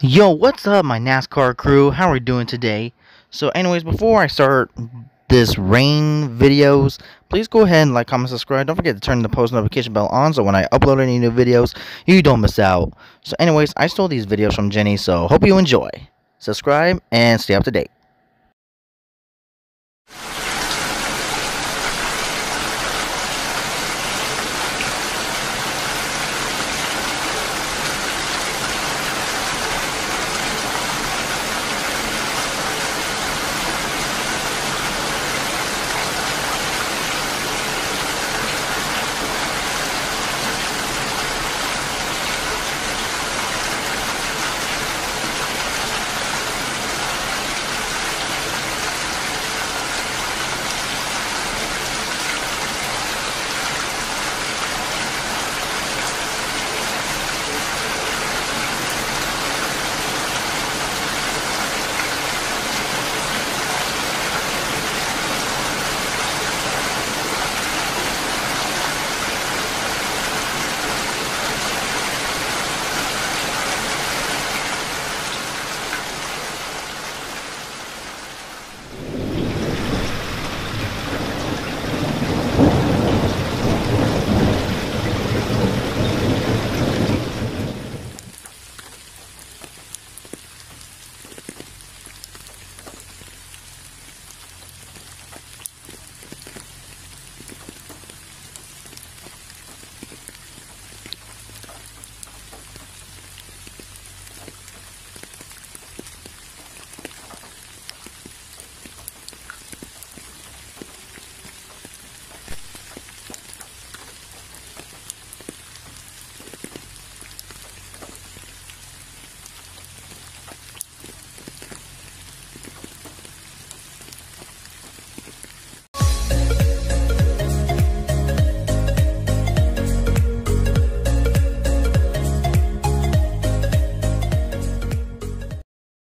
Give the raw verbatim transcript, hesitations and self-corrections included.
Yo, what's up, my NASCAR crew? How are we doing today? So, anyways, before I start this rain videos, please go ahead and like, comment, subscribe. Don't forget to turn the post notification bell on so when I upload any new videos, you don't miss out. So, anyways, I stole these videos from Jenny, so hope you enjoy. Subscribe and stay up to date.